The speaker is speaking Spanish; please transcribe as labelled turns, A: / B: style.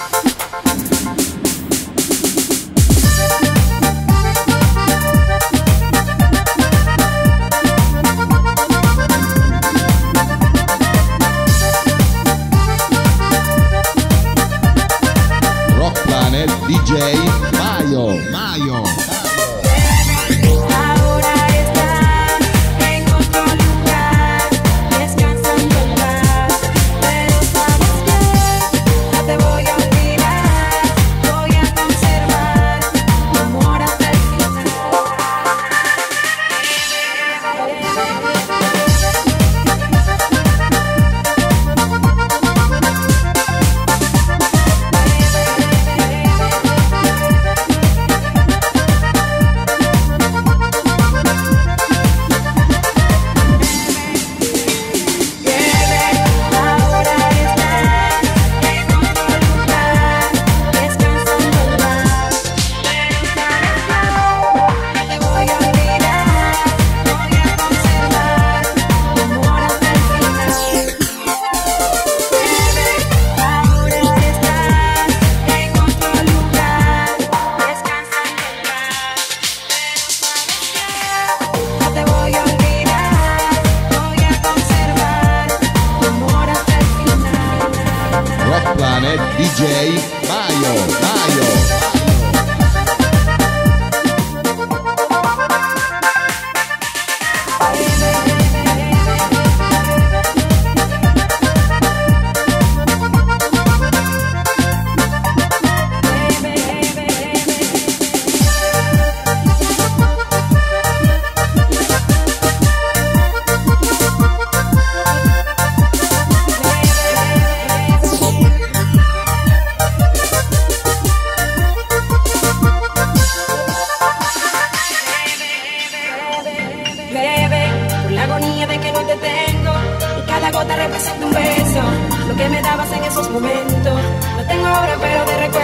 A: DJ Mayo.
B: Ahora estás en otro lugar, descansando en paz, pero sabes que no te voy a olvidar, voy a conservar tu amor hasta el final.
A: Rock Planet DJ Mayo.
B: Bebe, por la agonía de que no te tengo, y cada gota representa un beso, lo que me dabas en esos momentos. No tengo ahora, pero de recuerdo